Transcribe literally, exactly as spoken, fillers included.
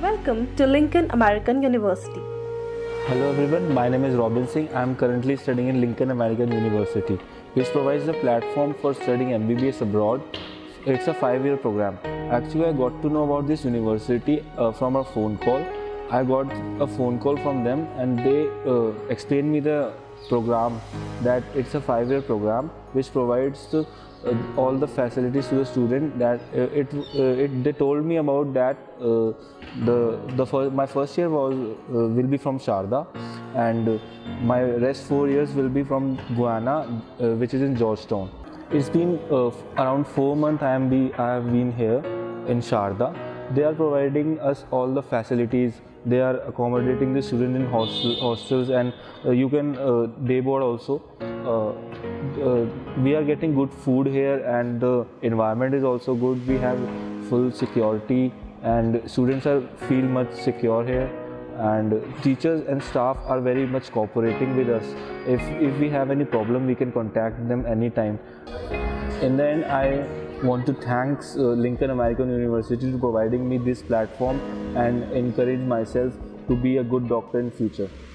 Welcome to Lincoln American University. Hello everyone, my name is Robin Singh. I am currently studying in Lincoln American University, which provides a platform for studying M B B S abroad. It's a five-year program. Actually, I got to know about this university uh, from a phone call. I got a phone call from them and they uh, explained me the program, that it's a five-year program which provides the, uh, all the facilities to the student. That uh, it, uh, it they told me about that uh, the the first, my first year was uh, will be from Sharda, and uh, my rest four years will be from Guyana, uh, which is in Georgetown. It's been uh, around four months I am be I have been here in Sharda. They are providing us all the facilities. They are accommodating the students in hostel, hostels, and uh, you can uh, day board also. Uh, uh, we are getting good food here, and the environment is also good. We have full security, and students are feel much secure here. And teachers and staff are very much cooperating with us. If if we have any problem, we can contact them anytime. In the end, I want to thank uh, Lincoln American University for providing me this platform and encourage myself to be a good doctor in future.